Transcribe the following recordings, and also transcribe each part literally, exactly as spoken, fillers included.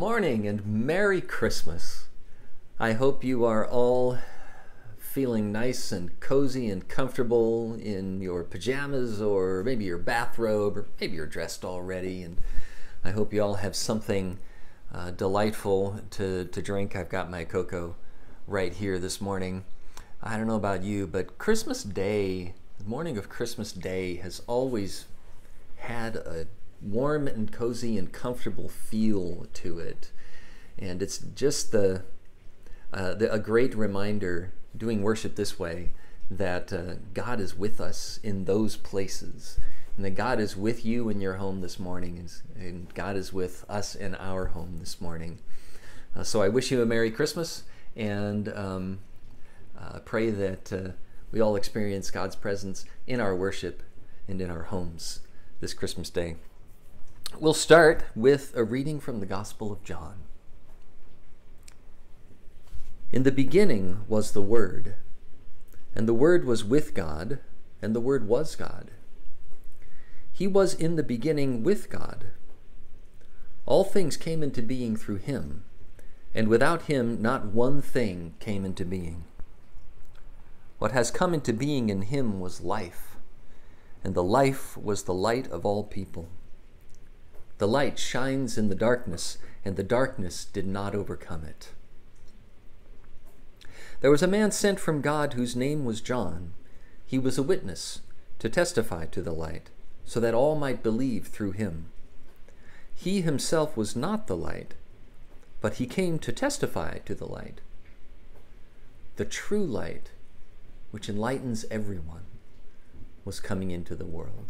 morning and Merry Christmas. I hope you are all feeling nice and cozy and comfortable in your pajamas or maybe your bathrobe, or maybe you're dressed already, and I hope you all have something uh, delightful to, to drink. I've got my cocoa right here this morning. I don't know about you, but Christmas Day, the morning of Christmas Day, has always had a warm and cozy and comfortable feel to it. And it's just the, uh, the a great reminder, doing worship this way, that uh, God is with us in those places, and that God is with you in your home this morning, and God is with us in our home this morning. Uh, so I wish you a Merry Christmas, and um, uh, pray that uh, we all experience God's presence in our worship and in our homes this Christmas Day. We'll start with a reading from the Gospel of John. In the beginning was the Word, and the Word was with God, and the Word was God. He was in the beginning with God. All things came into being through him, and without him not one thing came into being. What has come into being in him was life, and the life was the light of all people. The light shines in the darkness, and the darkness did not overcome it. There was a man sent from God whose name was John. He was a witness to testify to the light, so that all might believe through him. He himself was not the light, but he came to testify to the light. The true light, which enlightens everyone, was coming into the world.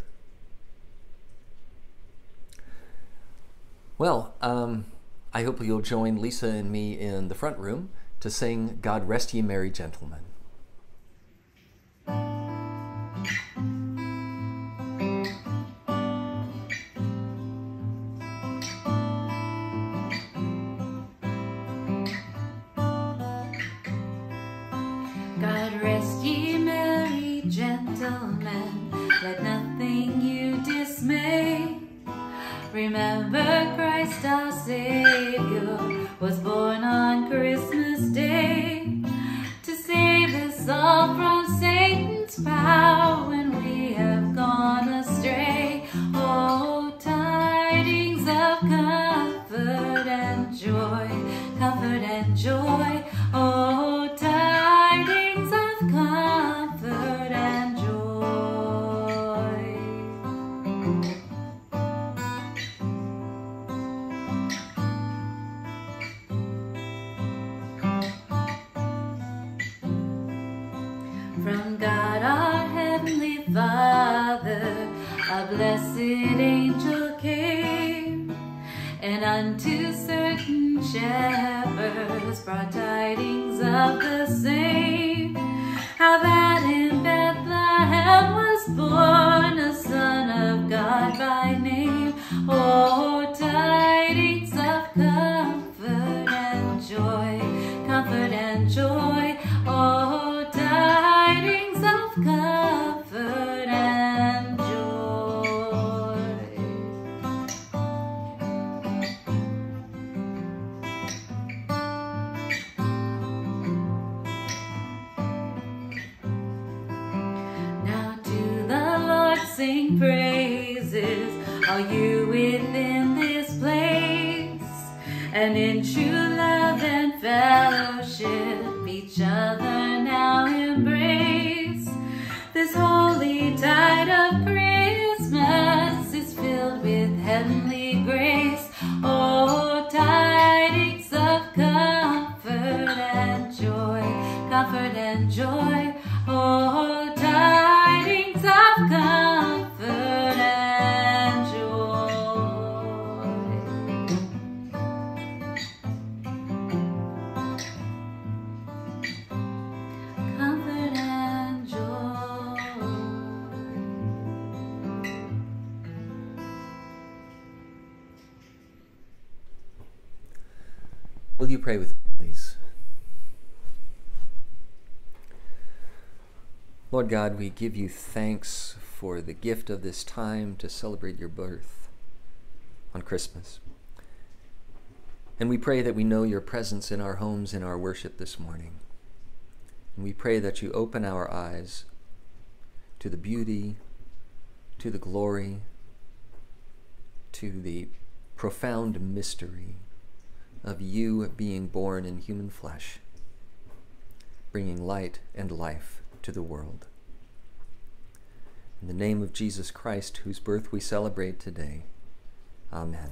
Well, um, I hope you'll join Lisa and me in the front room to sing God Rest Ye Merry Gentlemen. God rest ye merry gentlemen, let nothing you dismay. Remember Christ our Savior was born on Christmas Day to save us all from Satan's power when we have gone astray. Oh, tidings of comfort and joy, comfort and joy. Oh, tidings of comfort and joy. From God our Heavenly Father, a blessed angel came, and unto certain shepherds brought tidings of the same, how that in Bethlehem was born a Son of God by name. Oh, tidings of comfort and joy, comfort and joy. Oh, tidings of comfort and joy. Now to the Lord sing praises, all you within this place, and in true love and fellowship each other now embrace. This holy tide of Christmas is filled with heavenly grace. Oh, tidings of comfort and joy, comfort and joy. Oh, tidings of comfort and joy. Comfort and joy. Will you pray with me, please? Lord God, we give you thanks for the gift of this time to celebrate your birth on Christmas. And we pray that we know your presence in our homes in our worship this morning. And we pray that you open our eyes to the beauty, to the glory, to the profound mystery of you being born in human flesh, bringing light and life to the world. In the name of Jesus Christ, whose birth we celebrate today, amen.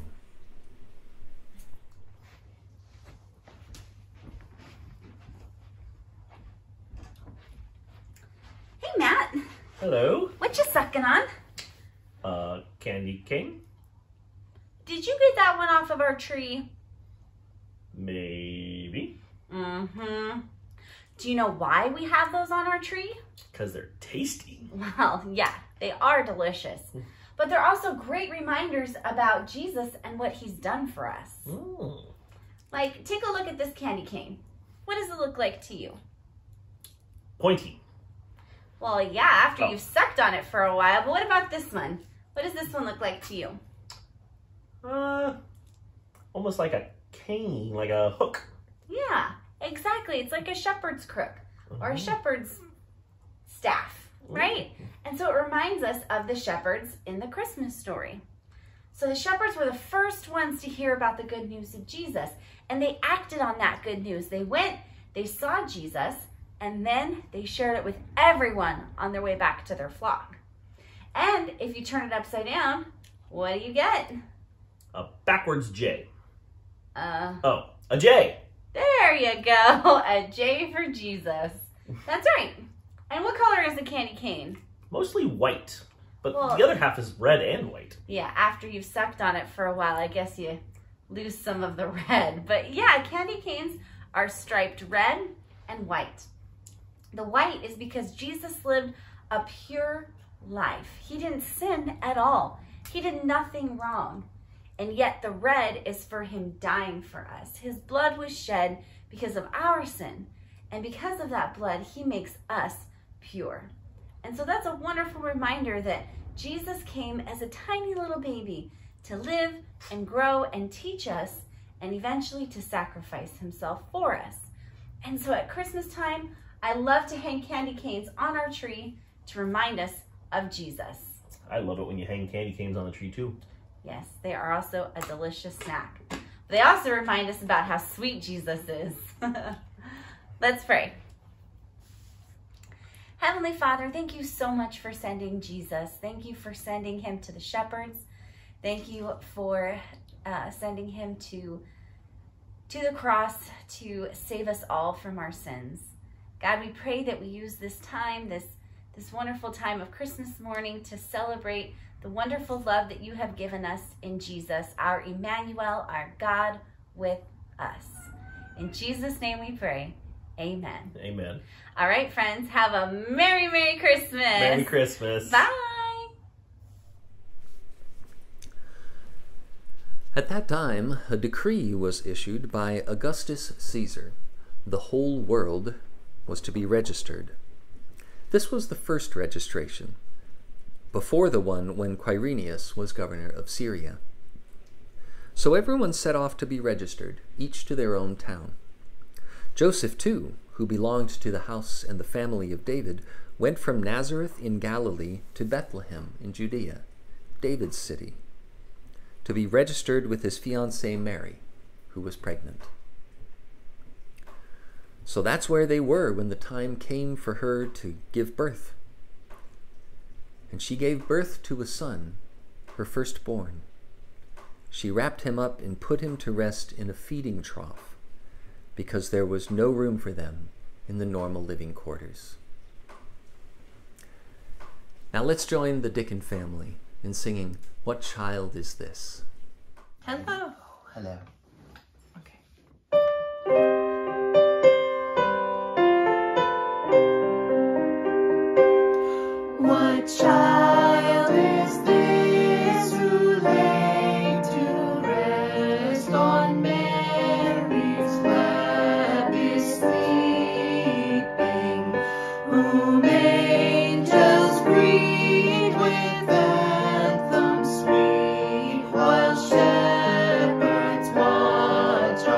Hey, Matt. Hello. What you sucking on? Uh, candy cane? Did you get that one off of our tree? Maybe. Mm-hmm. Do you know why we have those on our tree? Because they're tasty. Well, yeah, they are delicious. But they're also great reminders about Jesus and what he's done for us. Mm. Like, take a look at this candy cane. What does it look like to you? Pointy. Well, yeah, after Oh. you've sucked on it for a while. But what about this one? What does this one look like to you? Uh, almost like a cane, like a hook. Yeah, exactly. It's like a shepherd's crook or a shepherd's staff, right? And so it reminds us of the shepherds in the Christmas story. So the shepherds were the first ones to hear about the good news of Jesus, and they acted on that good news. They went, they saw Jesus, and then they shared it with everyone on their way back to their flock. And if you turn it upside down, what do you get? A backwards J. Uh, Oh, a J. there you go, a J for Jesus. That's right. And what color is the candy cane? Mostly white. But Well- the other half is red and white. Yeah, after you've sucked on it for a while, I guess you lose some of the red. But yeah, candy canes are striped red and white. The white is because Jesus lived a pure life. He didn't sin at all. He did nothing wrong. And yet the red is for him dying for us. His blood was shed because of our sin. And because of that blood, he makes us pure. And so that's a wonderful reminder that Jesus came as a tiny little baby to live and grow and teach us, and eventually to sacrifice himself for us. And so at Christmas time, I love to hang candy canes on our tree to remind us of Jesus. I love it when you hang candy canes on the tree too. Yes, they are also a delicious snack. They also remind us about how sweet Jesus is. Let's pray. Heavenly Father, thank you so much for sending Jesus. Thank you for sending him to the shepherds. Thank you for uh, sending him to, to the cross to save us all from our sins. God, we pray that we use this time, this, this wonderful time of Christmas morning, to celebrate the wonderful love that you have given us in Jesus, our Emmanuel, our God with us. In Jesus' name we pray. Amen. Amen. All right, friends, have a Merry, Merry Christmas. Merry Christmas. Bye. At that time, a decree was issued by Augustus Caesar. The whole world was to be registered. This was the first registration, before the one when Quirinius was governor of Syria. So everyone set off to be registered, each to their own town. Joseph, too, who belonged to the house and the family of David, went from Nazareth in Galilee to Bethlehem in Judea, David's city, to be registered with his fiancée Mary, who was pregnant. So that's where they were when the time came for her to give birth. And she gave birth to a son, her firstborn. She wrapped him up and put him to rest in a feeding trough, because there was no room for them in the normal living quarters. Now let's join the Dickon family in singing, "What Child Is This?" Hello. Hello. What child is this who lay to rest on Mary's lap is sleeping, whom angels greet with anthems sweet, while shepherds watch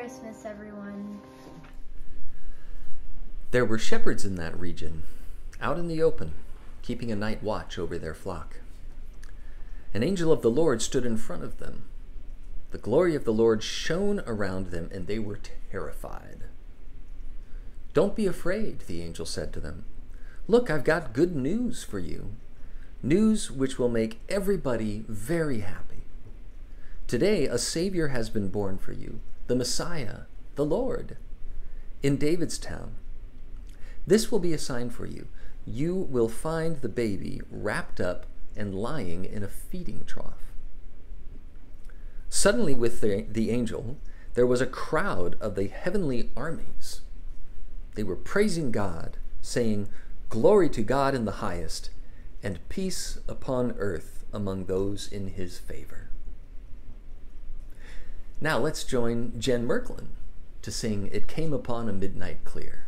Christmas, everyone. There were shepherds in that region, out in the open, keeping a night watch over their flock. An angel of the Lord stood in front of them. The glory of the Lord shone around them, and they were terrified. "Don't be afraid," the angel said to them. "Look, I've got good news for you. News which will make everybody very happy. Today, a Savior has been born for you, the Messiah, the Lord, in David's town. This will be a sign for you. You will find the baby wrapped up and lying in a feeding trough." Suddenly, with the, the angel, there was a crowd of the heavenly armies. They were praising God, saying, "Glory to God in the highest, and peace upon earth among those in his favor." Now let's join Jen Merklin to sing "It Came Upon a Midnight Clear."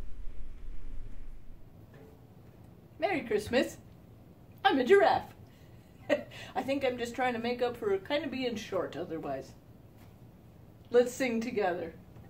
Merry Christmas. I'm a giraffe. I think I'm just trying to make up for kind of being short otherwise. Let's sing together.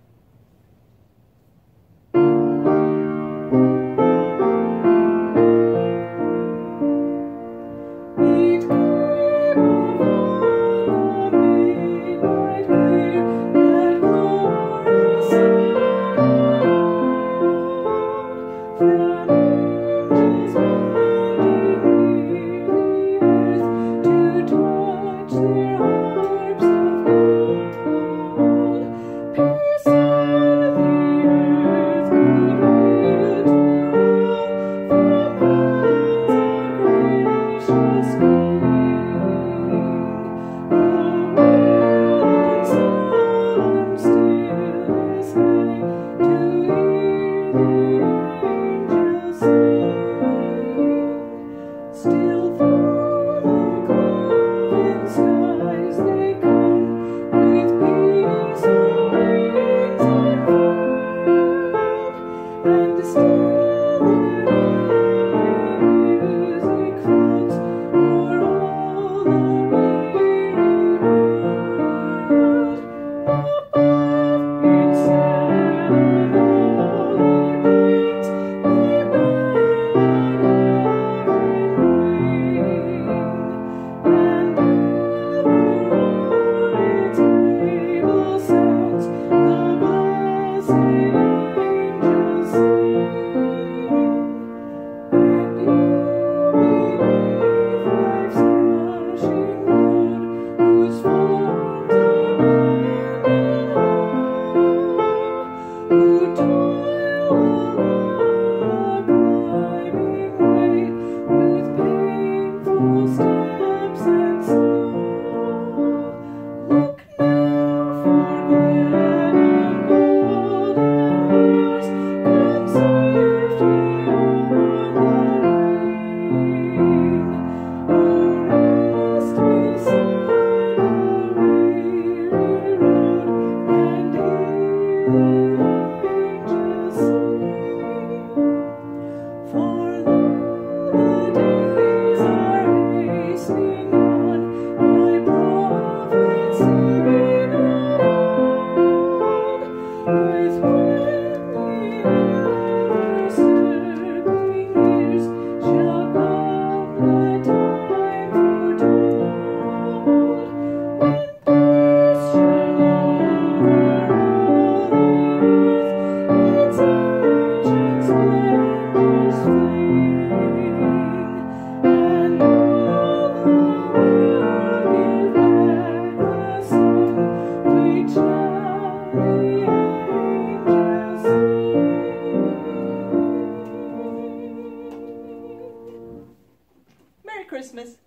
Christmas.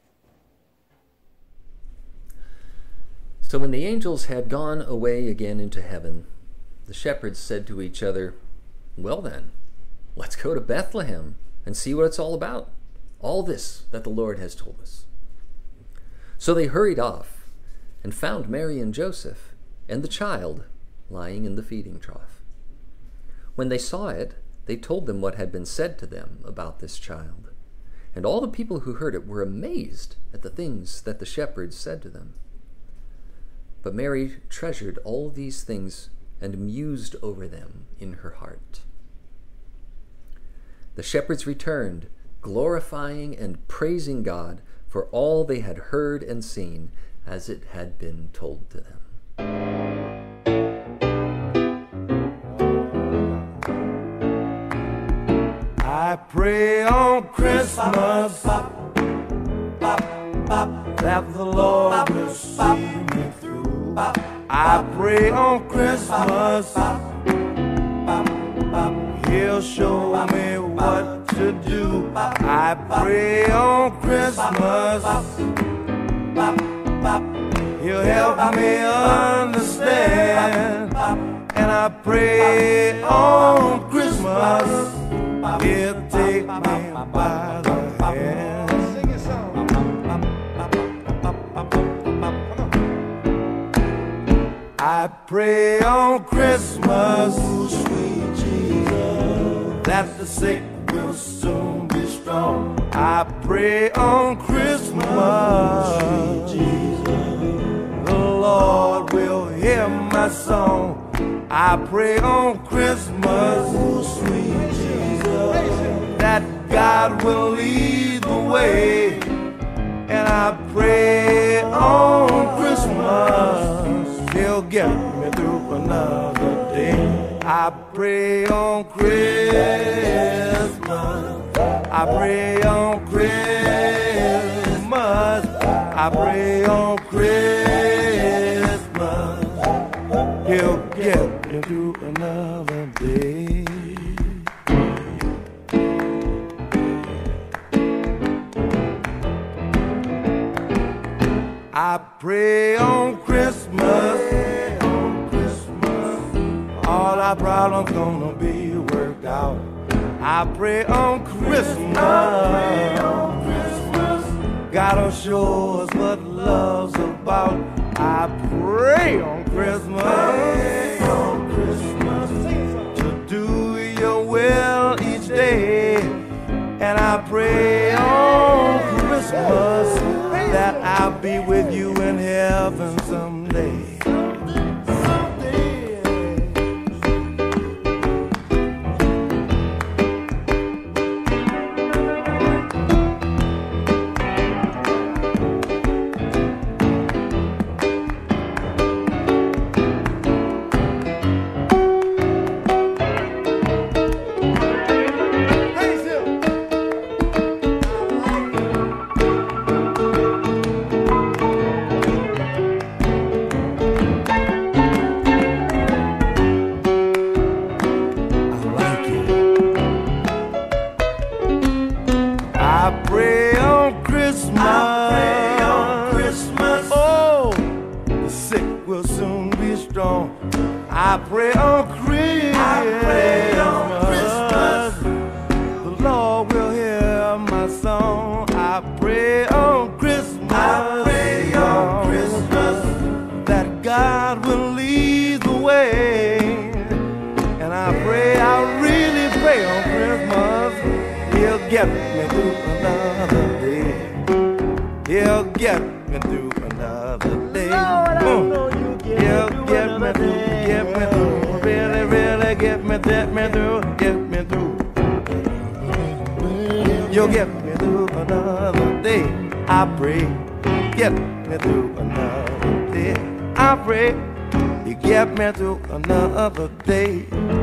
So when the angels had gone away again into heaven, the shepherds said to each other, "Well then, let's go to Bethlehem and see what it's all about, all this that the Lord has told us." So they hurried off and found Mary and Joseph and the child lying in the feeding trough. When they saw it, they told them what had been said to them about this child. And all the people who heard it were amazed at the things that the shepherds said to them. But Mary treasured all these things and mused over them in her heart. The shepherds returned, glorifying and praising God for all they had heard and seen, as it had been told to them. I pray on Christmas that the Lord will see me through. I pray on Christmas He'll show me what to do. I pray on Christmas He'll help me understand. And I pray on Christmas He'll take me by the hand. Sing a song. I pray on Christmas, sweet Jesus, that the sick will soon be strong. I pray on Christmas, sweet Jesus, the Lord will hear my song. I pray on Christmas, sweet Jesus, that God will lead the way. And I pray on Christmas He'll get me through another day. I pray on Christmas, I pray on Christmas, I pray on Christmas He'll get me through another day. I pray on Christmas, on Christmas, all our problems gonna be worked out. I pray on Christmas, I pray on Christmas, God'll show us what love's about. I pray on Christmas, pray on Christmas to do your will each day. And I pray on Christmas that I'll be with you in heaven someday. I pray on Christmas, I pray on Christmas, the Lord will hear my song. I pray on Christmas, I pray on Christmas, that God will lead the way. And I pray, I really pray on Christmas, He'll get me through another day. He'll get me through another day. Lord, I know you get He'll me get me through. Get me through, really, really get me, get me through, get me through. You'll get me through another day. I pray, get me through another day. I pray, you get me through another day.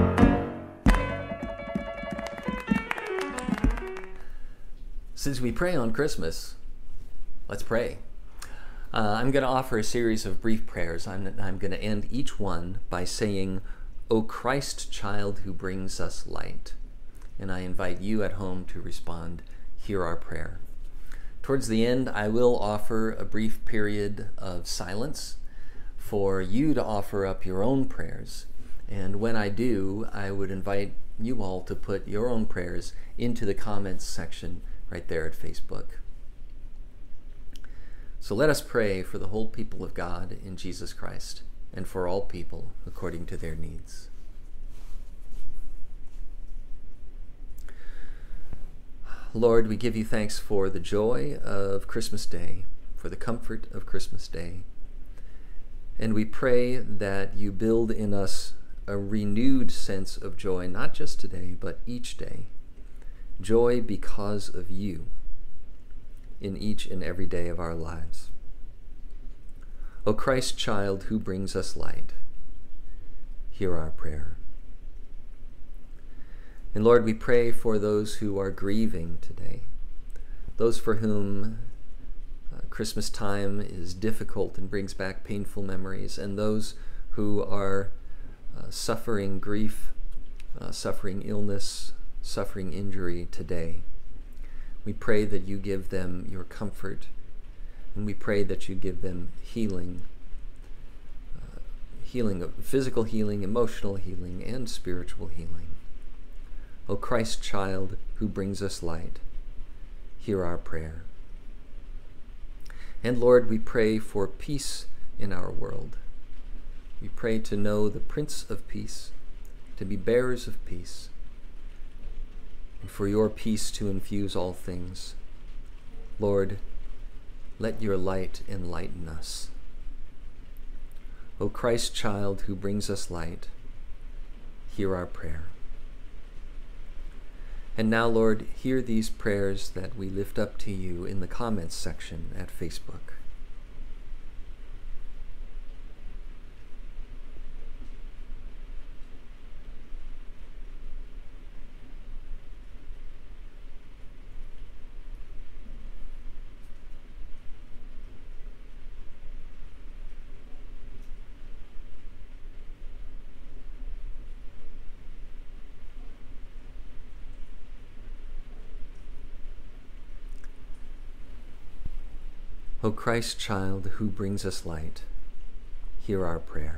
Since we pray on Christmas, let's pray. Uh, I'm going to offer a series of brief prayers. I'm, I'm going to end each one by saying, O Christ child who brings us light. And I invite you at home to respond, hear our prayer. Towards the end, I will offer a brief period of silence for you to offer up your own prayers. And when I do, I would invite you all to put your own prayers into the comments section right there at Facebook. So let us pray for the whole people of God in Jesus Christ, and for all people according to their needs. Lord, we give you thanks for the joy of Christmas Day, for the comfort of Christmas Day. And we pray that you build in us a renewed sense of joy, not just today, but each day. Joy because of you in each and every day of our lives. O Christ child who brings us light, hear our prayer. And Lord, we pray for those who are grieving today, those for whom uh, Christmas time is difficult and brings back painful memories, and those who are uh, suffering grief, uh, suffering illness, suffering injury today. We pray that you give them your comfort, and we pray that you give them healing, uh, healing of physical healing, emotional healing, and spiritual healing. O Christ child who brings us light, hear our prayer. And Lord, we pray for peace in our world. We pray to know the Prince of Peace, to be bearers of peace, and for your peace to infuse all things. Lord, let your light enlighten us. O Christ child who brings us light, hear our prayer. And now, Lord, hear these prayers that we lift up to you in the comments section at Facebook. O Christ child who brings us light, hear our prayer.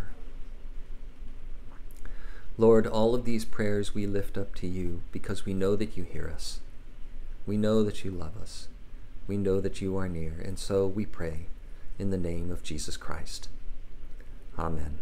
Lord, all of these prayers we lift up to you because we know that you hear us. We know that you love us. We know that you are near, and so we pray in the name of Jesus Christ. Amen.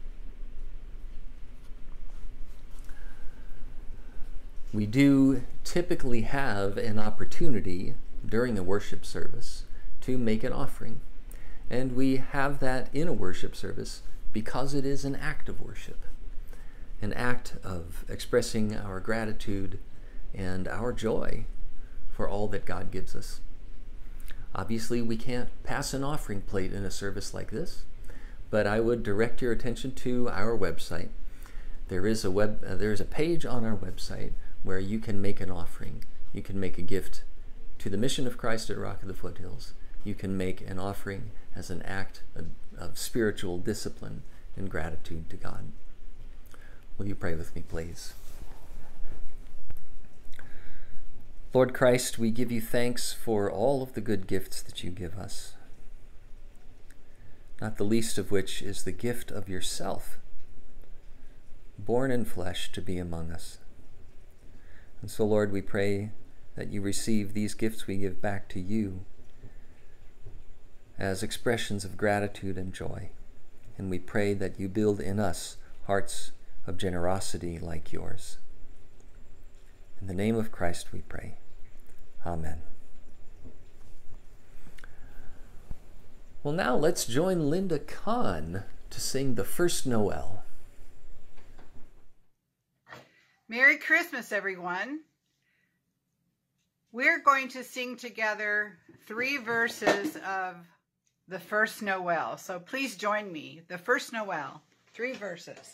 We do typically have an opportunity during a worship service to make an offering. And we have that in a worship service because it is an act of worship, an act of expressing our gratitude and our joy for all that God gives us. Obviously, we can't pass an offering plate in a service like this, but I would direct your attention to our website. There is a web, uh, there is a page on our website where you can make an offering. You can make a gift to the mission of Christ at Rock of the Foothills. You can make an offering as an act of, of spiritual discipline and gratitude to God. Will you pray with me, please? Lord Christ, we give you thanks for all of the good gifts that you give us, not the least of which is the gift of yourself, born in flesh to be among us. And so, Lord, we pray that you receive these gifts we give back to you as expressions of gratitude and joy. And we pray that you build in us hearts of generosity like yours. In the name of Christ we pray. Amen. Well, now let's join Linda Kahn to sing the first Noel. Merry Christmas, everyone. We're going to sing together three verses of the first Noel. So please join me. The first Noel, three verses.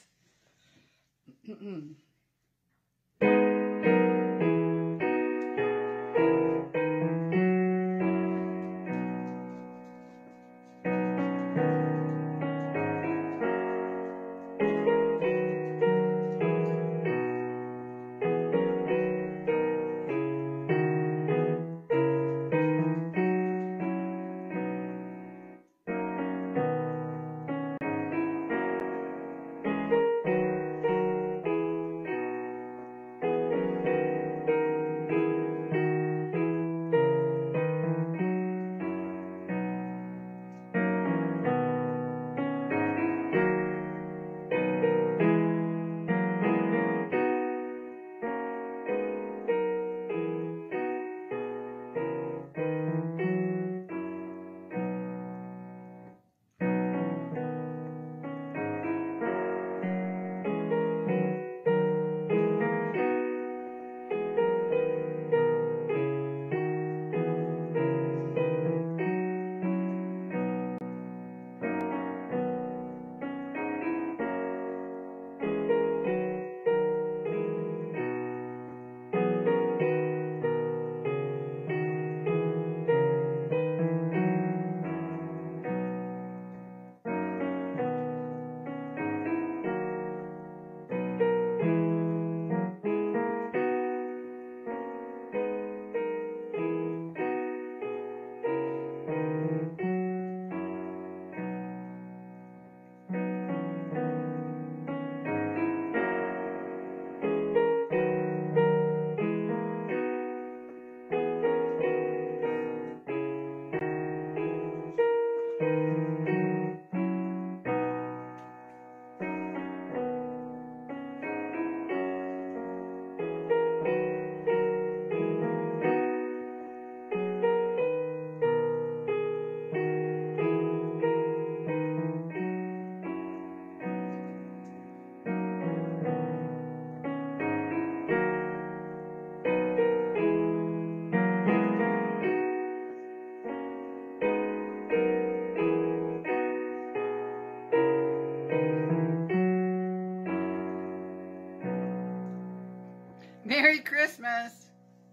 Merry Christmas.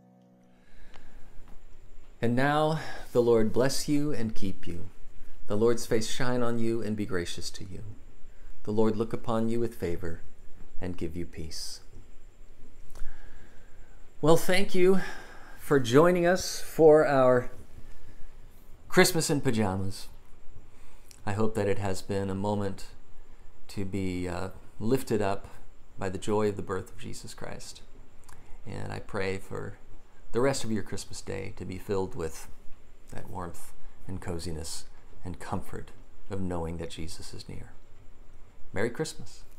And now the Lord bless you and keep you. The Lord's face shine on you and be gracious to you. The Lord look upon you with favor and give you peace. Well, thank you for joining us for our Christmas in Pajamas. I hope that it has been a moment to be uh, lifted up by the joy of the birth of Jesus Christ. And I pray for the rest of your Christmas day to be filled with that warmth and coziness and comfort of knowing that Jesus is near. Merry Christmas.